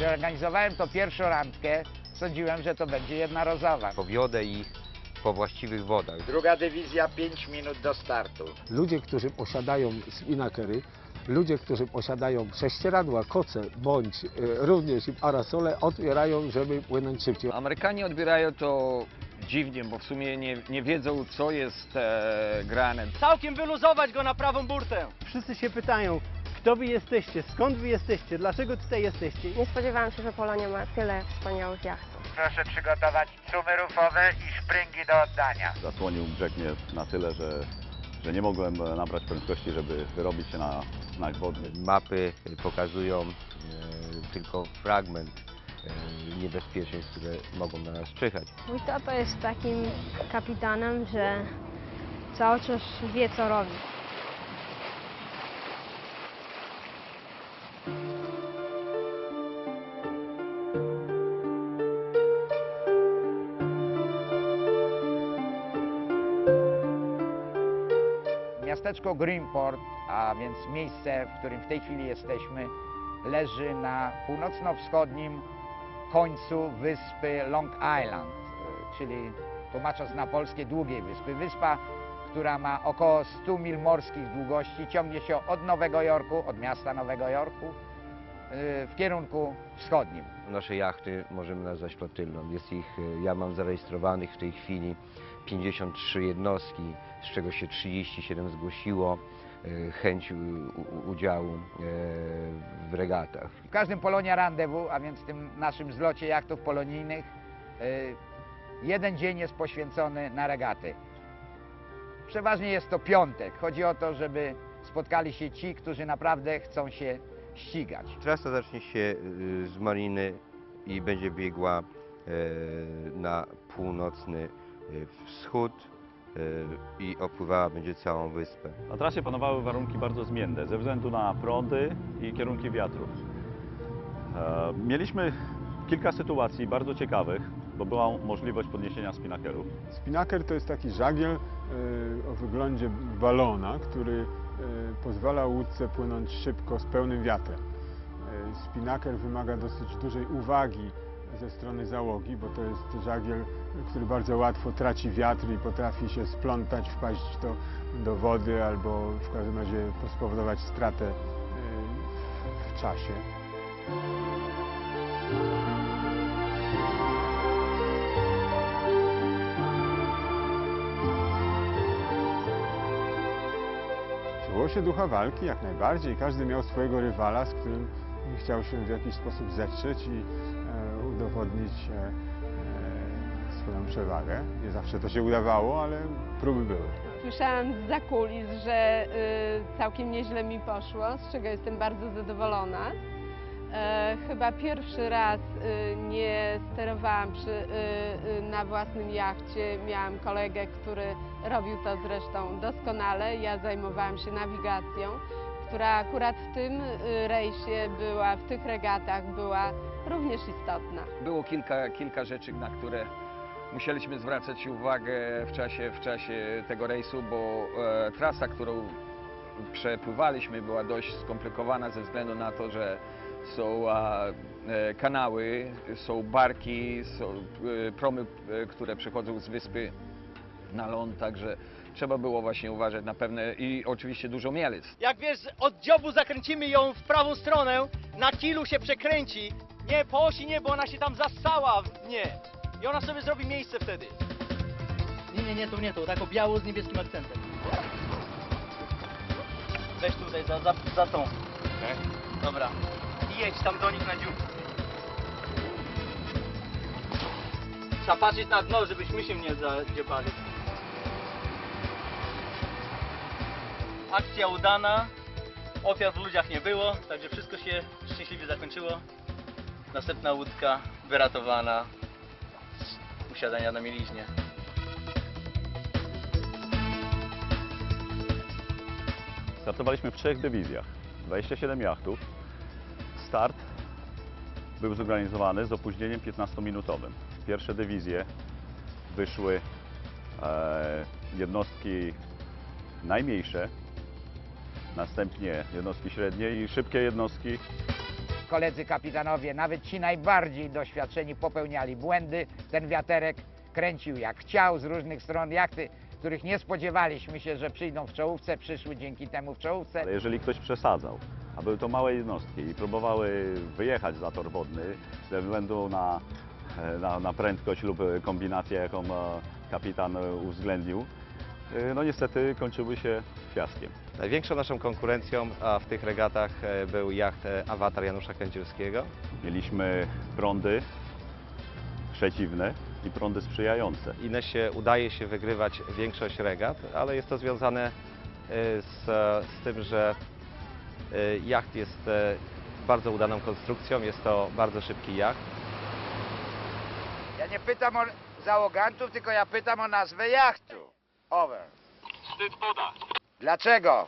Kiedy organizowałem to pierwszą randkę, sądziłem, że to będzie jednorazowa. Powiodę ich po właściwych wodach. Druga dywizja, 5 minut do startu. Ludzie, którzy posiadają spinnakery, ludzie, którzy posiadają prześcieradła, koce bądź również i parasole, otwierają, żeby płynąć szybciej. Amerykanie odbierają to dziwnie, bo w sumie nie wiedzą, co jest grane. Całkiem wyluzować go na prawą burtę. Wszyscy się pytają, kto wy jesteście, skąd wy jesteście, dlaczego tutaj jesteście. Nie spodziewałam się, że Polonia ma tyle wspaniałych jachtów. Proszę przygotować cumy rufowe i szpręgi do oddania. Zasłonił brzeg mnie na tyle, że nie mogłem nabrać prędkości, żeby wyrobić się na znak wodny. Mapy pokazują tylko fragment niebezpieczeństw, które mogą na nas czyhać. Mój tata jest takim kapitanem, że cały czas wie, co robi. Miasteczko Greenport, a więc miejsce, w którym w tej chwili jesteśmy, leży na północno-wschodnim końcu wyspy Long Island, czyli tłumacząc na polskie Długiej Wyspy. Wyspa, która ma około 100 mil morskich długości, ciągnie się od Nowego Jorku, od miasta Nowego Jorku w kierunku wschodnim. Nasze jachty możemy nazwać flotylną. Ja mam zarejestrowanych w tej chwili 53 jednostki, z czego się 37 zgłosiło chęć udziału w regatach. W każdym Polonia Rendezvous, a więc w tym naszym zlocie jachtów polonijnych, jeden dzień jest poświęcony na regaty. Przeważnie jest to piątek. Chodzi o to, żeby spotkali się ci, którzy naprawdę chcą się ścigać. Trasa zacznie się z mariny i będzie biegła na północny wschód i opływała będzie całą wyspę. Na trasie panowały warunki bardzo zmienne ze względu na prądy i kierunki wiatru. Mieliśmy kilka sytuacji bardzo ciekawych, bo była możliwość podniesienia spinnakerów. Spinnaker to jest taki żagiel o wyglądzie balona, który pozwala łódce płynąć szybko z pełnym wiatrem. Spinnaker wymaga dosyć dużej uwagi ze strony załogi, bo to jest żagiel, który bardzo łatwo traci wiatr i potrafi się splątać, wpaść do wody albo w każdym razie spowodować stratę w czasie. Czuło się ducha walki jak najbardziej. Każdy miał swojego rywala, z którym chciał się w jakiś sposób zetrzeć i udowodnić swoją przewagę. Nie zawsze to się udawało, ale próby były. Słyszałam z zakulis, że całkiem nieźle mi poszło, z czego jestem bardzo zadowolona. Chyba pierwszy raz nie sterowałam na własnym jachcie. Miałam kolegę, który robił to zresztą doskonale. Ja zajmowałam się nawigacją, która akurat w tym rejsie była, w tych regatach była również istotna. Było kilka rzeczy, na które musieliśmy zwracać uwagę w czasie tego rejsu, bo trasa, którą przepływaliśmy, była dość skomplikowana ze względu na to, że są kanały, są barki, są promy, które przychodzą z wyspy na ląd, także trzeba było właśnie uważać na pewne i oczywiście dużo mielic. Jak wiesz, od dziobu zakręcimy ją w prawą stronę, na kilu się przekręci. Nie, po osi nie, bo ona się tam zassała w dnie. I ona sobie zrobi miejsce wtedy. Nie tu, tak o biało z niebieskim akcentem. Weź tutaj, za tą. Okay. Dobra. I jedź tam do nich na dziób. Trzeba patrzeć na dno, żebyśmy się nie zadziebali. Akcja udana. Ofiar w ludziach nie było, także wszystko się szczęśliwie zakończyło. Następna łódka wyratowana z usiadania na mieliźnie. Startowaliśmy w 3 dywizjach, 27 jachtów. Start był zorganizowany z opóźnieniem 15-minutowym. W pierwsze dywizje wyszły jednostki najmniejsze, następnie jednostki średnie i szybkie jednostki koledzy kapitanowie, nawet ci najbardziej doświadczeni, popełniali błędy. Ten wiaterek kręcił jak chciał z różnych stron. Jachty, których nie spodziewaliśmy się, że przyjdą w czołówce, przyszły dzięki temu w czołówce. Ale jeżeli ktoś przesadzał, a były to małe jednostki i próbowały wyjechać za tor wodny ze względu na prędkość lub kombinację, jaką kapitan uwzględnił, no niestety kończyły się fiaskiem. Największą naszą konkurencją w tych regatach był jacht Awatar Janusza Kędzierskiego. Mieliśmy prądy przeciwne i prądy sprzyjające. Inesie udaje się wygrywać większość regat, ale jest to związane z tym, że jacht jest bardzo udaną konstrukcją, jest to bardzo szybki jacht. Ja nie pytam o załogantów, tylko ja pytam o nazwę jachtu. Over. Wstyd podać. Dlaczego?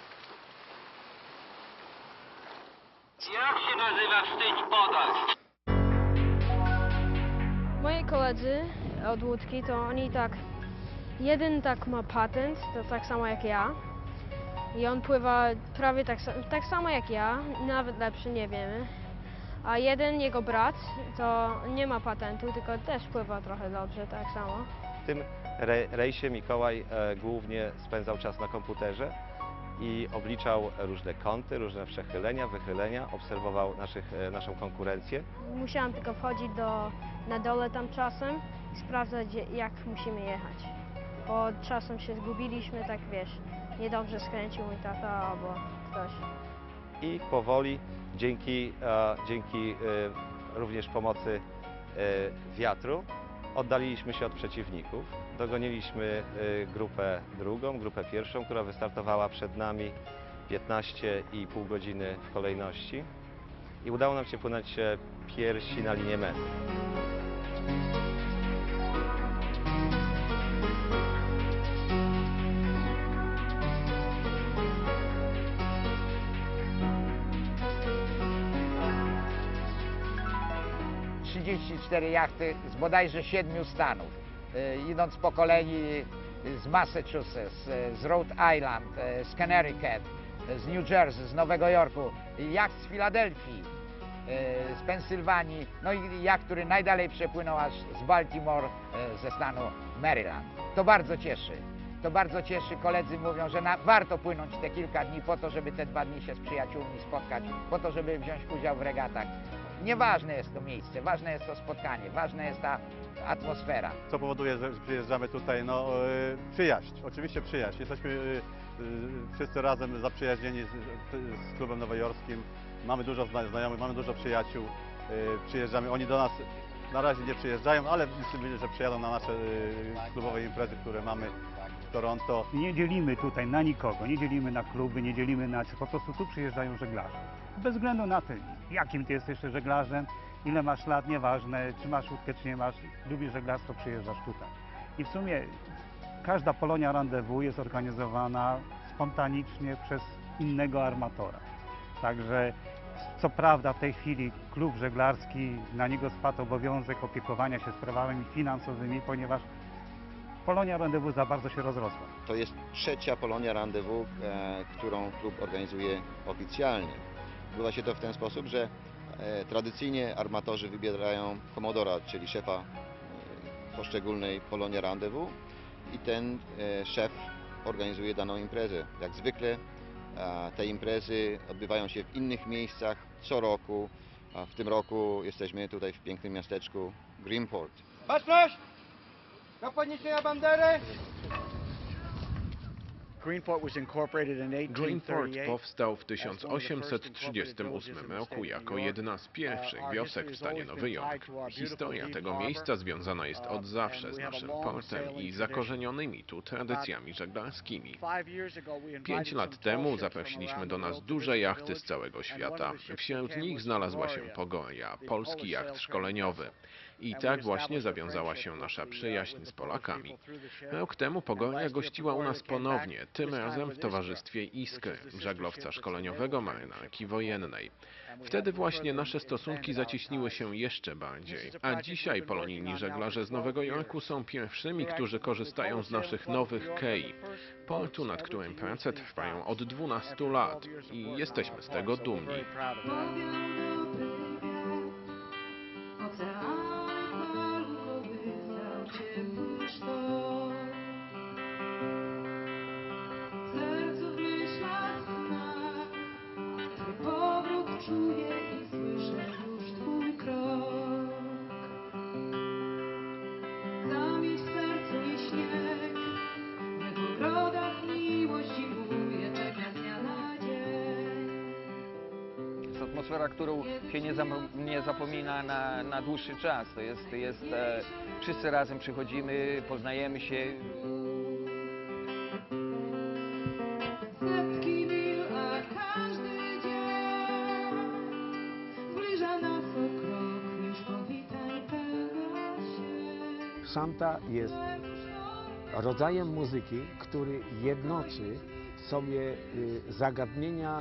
Jak się nazywa wstyd podać? Moi koledzy od łódki, to oni tak, jeden tak ma patent, to tak samo jak ja. I on pływa prawie tak samo jak ja, nawet lepszy, nie wiemy. A jeden, jego brat, to nie ma patentu, tylko też pływa trochę dobrze, tak samo. W tym rejsie Mikołaj głównie spędzał czas na komputerze i obliczał różne kąty, różne przechylenia, wychylenia, obserwował naszą konkurencję. Musiałam tylko wchodzić na dole tam czasem i sprawdzać, jak musimy jechać. Bo czasem się zgubiliśmy, tak wiesz, niedobrze skręcił mój tata albo ktoś. I powoli, dzięki również pomocy wiatru, oddaliliśmy się od przeciwników. Dogoniliśmy grupę drugą, grupę pierwszą, która wystartowała przed nami 15,5 godziny w kolejności i udało nam się płynąć pierwsi na linię mety. Jachty z bodajże 7 stanów. Idąc po kolei z Massachusetts, z Rhode Island, z Connecticut, z New Jersey, z Nowego Jorku, jacht z Filadelfii, z Pensylwanii, no i jacht, który najdalej przepłynął aż z Baltimore, ze stanu Maryland. To bardzo cieszy. To bardzo cieszy. Koledzy mówią, że warto płynąć te kilka dni po to, żeby te 2 dni się z przyjaciółmi spotkać, po to, żeby wziąć udział w regatach. Nieważne jest to miejsce, ważne jest to spotkanie, ważna jest ta atmosfera. Co powoduje, że przyjeżdżamy tutaj? No, przyjaźń, oczywiście przyjaźń. Jesteśmy wszyscy razem zaprzyjaźnieni z klubem nowojorskim. Mamy dużo znajomych, mamy dużo przyjaciół. Przyjeżdżamy, oni do nas na razie nie przyjeżdżają, ale myślimy, że przyjadą na nasze klubowe imprezy, które mamy w Toronto. Nie dzielimy tutaj na nikogo, nie dzielimy na kluby, nie dzielimy na... Po prostu tu przyjeżdżają żeglarze. Bez względu na to, jakim ty jesteś żeglarzem, ile masz lat, nieważne, czy masz łódkę, czy nie masz, lubisz żeglarstwo, przyjeżdżasz tutaj. I w sumie każda Polonia Rendezvous jest organizowana spontanicznie przez innego armatora. Także co prawda w tej chwili klub żeglarski, na niego spadł obowiązek opiekowania się sprawami finansowymi, ponieważ Polonia Rendezvous za bardzo się rozrosła. To jest 3. Polonia Rendezvous, którą klub organizuje oficjalnie. Odbywa się to w ten sposób, że tradycyjnie armatorzy wybierają komodora, czyli szefa poszczególnej Polonia Rendezvous i ten szef organizuje daną imprezę. Jak zwykle te imprezy odbywają się w innych miejscach co roku. W tym roku jesteśmy tutaj w pięknym miasteczku Greenport. Baczność! Do podniesienia bandery! Greenport powstał w 1838 roku jako jedna z pierwszych wiosek w stanie Nowy Jork. Historia tego miejsca związana jest od zawsze z naszym portem i zakorzenionymi tu tradycjami żeglarskimi. 5 lat temu zaprosiliśmy do nas duże jachty z całego świata. Wśród nich znalazła się Pogoria, polski jacht szkoleniowy. I tak właśnie zawiązała się nasza przyjaźń z Polakami. Rok temu Pogoria gościła u nas ponownie, tym razem w towarzystwie Iskry, żaglowca szkoleniowego marynarki wojennej. Wtedy właśnie nasze stosunki zacieśniły się jeszcze bardziej, a dzisiaj polonijni żeglarze z Nowego Jorku są pierwszymi, którzy korzystają z naszych nowych kei, portu, nad którym prace trwają od 12 lat i jesteśmy z tego dumni. atmosfera, którą się nie zapomina na dłuższy czas. To jest wszyscy razem przychodzimy, poznajemy się. Setki mil, a każdy dzień zbliża nas o krok, już powitaj tego się. Szanta jest rodzajem muzyki, który jednoczy w sobie zagadnienia,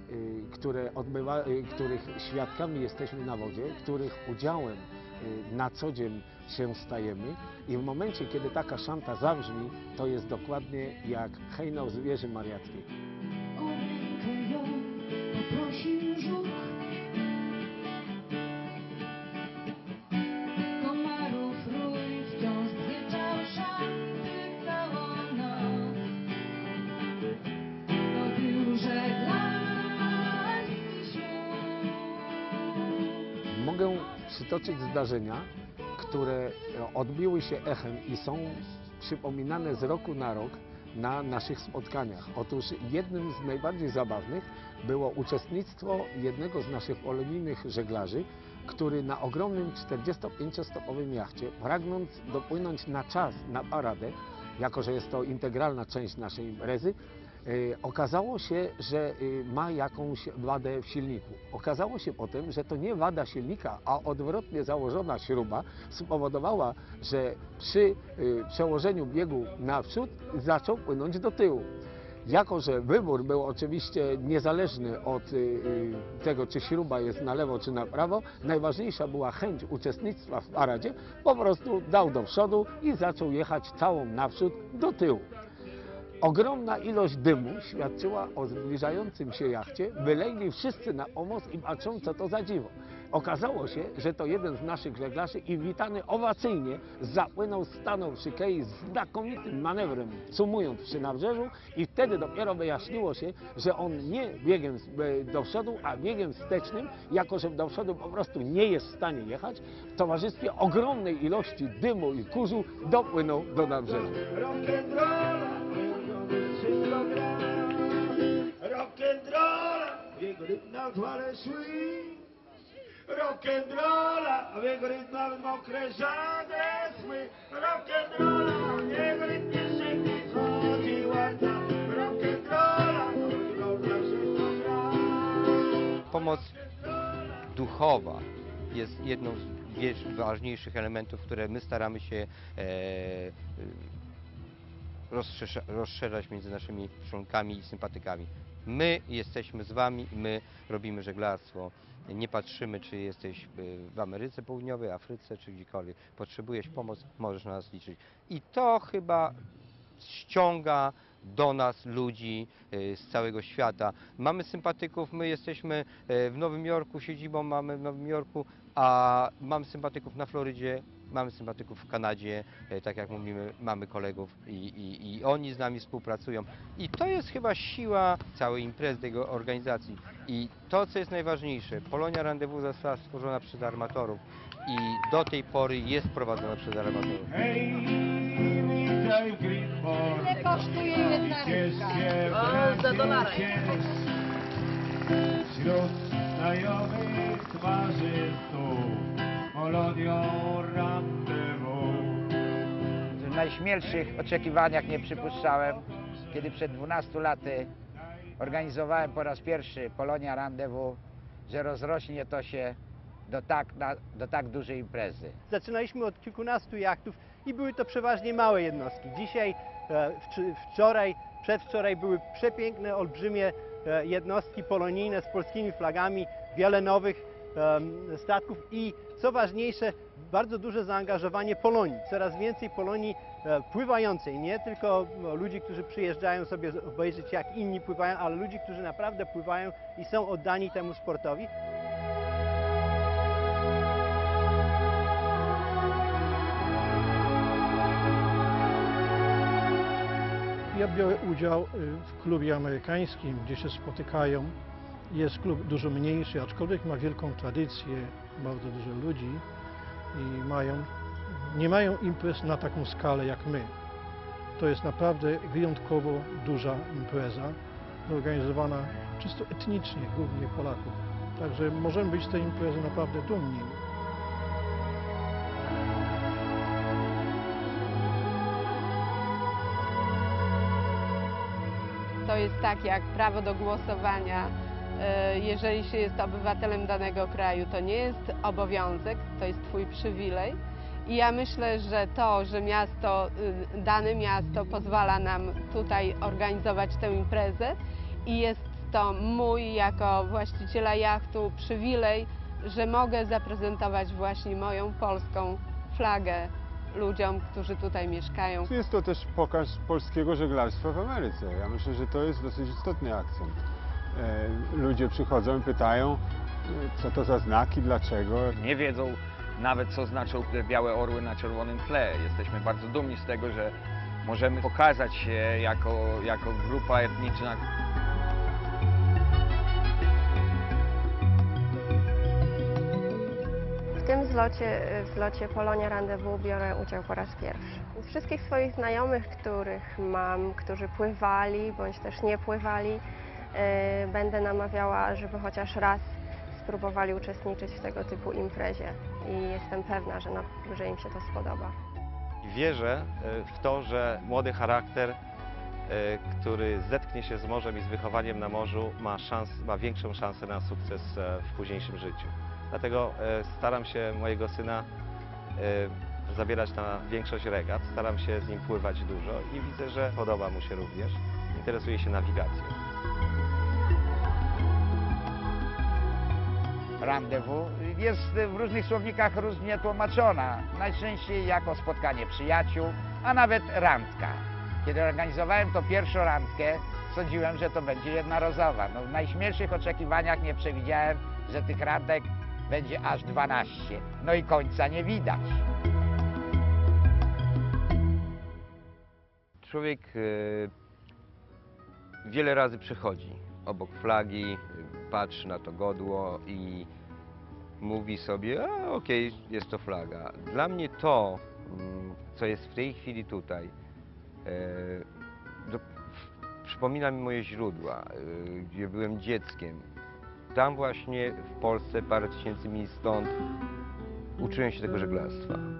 których świadkami jesteśmy na wodzie, których udziałem na co dzień się stajemy i w momencie, kiedy taka szanta zabrzmi, to jest dokładnie jak hejnał z wieży mariackiej. O rękę ją poprosił żuk, komarów rój wciąż bzyczał szanty całą noc. Robił żeglarski ślub. Mogę przytoczyć zdarzenia, które odbiły się echem i są przypominane z roku na rok na naszych spotkaniach. Otóż jednym z najbardziej zabawnych było uczestnictwo jednego z naszych polonijnych żeglarzy, który na ogromnym 45-stopowym jachcie, pragnąc dopłynąć na czas na paradę, jako że jest to integralna część naszej imprezy, okazało się, że ma jakąś wadę w silniku. Okazało się potem, że to nie wada silnika, a odwrotnie założona śruba spowodowała, że przy przełożeniu biegu naprzód zaczął płynąć do tyłu. Jako że wybór był oczywiście niezależny od tego, czy śruba jest na lewo, czy na prawo, najważniejsza była chęć uczestnictwa w paradzie, po prostu dał do przodu i zaczął jechać całą naprzód do tyłu. Ogromna ilość dymu świadczyła o zbliżającym się jachcie. Wylegli wszyscy na pomoc i patrzą, co to za dziwo. Okazało się, że to jeden z naszych żeglarzy i witany owacyjnie zapłynął, stanął przy kei z znakomitym manewrem, sumując przy nabrzeżu i wtedy dopiero wyjaśniło się, że on nie biegiem do przodu, a biegiem wstecznym, jako że do przodu po prostu nie jest w stanie jechać, w towarzystwie ogromnej ilości dymu i kurzu dopłynął do nabrzeża. Rock'n'rolla, w jego rytmach fale szły. Rock'n'rolla, w jego rytmach mokre żagle szły. Rock'n'rolla, w jego rytmie szybciej chodzi ładna. Rock'n'rolla, zawsze to gra. Pomoc duchowa jest jedną z ważniejszych elementów, które my staramy się rozszerzać między naszymi członkami i sympatykami. My jesteśmy z wami, my robimy żeglarstwo. Nie patrzymy, czy jesteś w Ameryce Południowej, Afryce, czy gdziekolwiek. Potrzebujesz pomocy, możesz na nas liczyć. I to chyba ściąga do nas ludzi z całego świata. Mamy sympatyków, my jesteśmy w Nowym Jorku, siedzibą mamy w Nowym Jorku, a mamy sympatyków na Florydzie, mamy sympatyków w Kanadzie, tak jak mówimy, mamy kolegów i oni z nami współpracują. I to jest chyba siła całej imprezy, tego organizacji. I to, co jest najważniejsze, Polonia Rendezvous została stworzona przez armatorów i do tej pory jest prowadzona przez armatorów. Ile kosztuje jedna rybka? Za dolara. Wśród znajomych twarzy tu Polonią Rendezvous. W najśmielszych oczekiwaniach nie przypuszczałem, kiedy przed 12 laty organizowałem po raz pierwszy Polonia Rendezvous, że rozrośnie to się do tak dużej imprezy. Zaczynaliśmy od kilkunastu jachtów i były to przeważnie małe jednostki. Dzisiaj, wczoraj, przedwczoraj były przepiękne, olbrzymie jednostki polonijne z polskimi flagami, wiele nowych statków i co ważniejsze, bardzo duże zaangażowanie Polonii. Coraz więcej Polonii pływającej, nie tylko ludzi, którzy przyjeżdżają sobie obejrzeć, jak inni pływają, ale ludzi, którzy naprawdę pływają i są oddani temu sportowi. Ja biorę udział w klubie amerykańskim, gdzie się spotykają. Jest klub dużo mniejszy, aczkolwiek ma wielką tradycję, bardzo dużo ludzi i nie mają imprez na taką skalę jak my. To jest naprawdę wyjątkowo duża impreza, zorganizowana czysto etnicznie, głównie Polaków. Także możemy być z tej imprezy naprawdę dumni. To jest tak jak prawo do głosowania. Jeżeli się jest obywatelem danego kraju, to nie jest obowiązek, to jest twój przywilej. I ja myślę, że to, że dane miasto pozwala nam tutaj organizować tę imprezę i jest to mój jako właściciela jachtu przywilej, że mogę zaprezentować właśnie moją polską flagę ludziom, którzy tutaj mieszkają. Jest to też pokaz polskiego żeglarstwa w Ameryce. Ja myślę, że to jest dosyć istotny akcent. Ludzie przychodzą i pytają, co to za znaki, dlaczego. Nie wiedzą nawet, co znaczą te białe orły na czerwonym tle. Jesteśmy bardzo dumni z tego, że możemy pokazać się jako grupa etniczna. W tym zlocie Polonia Rendezvous biorę udział po raz pierwszy. Z wszystkich swoich znajomych, których mam, którzy pływali bądź też nie pływali, będę namawiała, żeby chociaż raz spróbowali uczestniczyć w tego typu imprezie i jestem pewna, że im się to spodoba. Wierzę w to, że młody charakter, który zetknie się z morzem i z wychowaniem na morzu, ma większą szansę na sukces w późniejszym życiu. Dlatego staram się mojego syna zabierać na większość regat, staram się z nim pływać dużo i widzę, że podoba mu się również. Interesuje się nawigacją. Rendezvous jest w różnych słownikach różnie tłumaczona. Najczęściej jako spotkanie przyjaciół, a nawet randka. Kiedy organizowałem to pierwszą randkę, sądziłem, że to będzie jednorazowa. No, w najśmielszych oczekiwaniach nie przewidziałem, że tych randek będzie aż 12. No i końca nie widać. Człowiek wiele razy przychodzi obok flagi, patrzy na to godło i mówi sobie, okej, jest to flaga. Dla mnie to, co jest w tej chwili tutaj, przypomina mi moje źródła, gdzie byłem dzieckiem. Tam właśnie w Polsce, parę tysięcy mil stąd, uczyłem się tego żeglarstwa.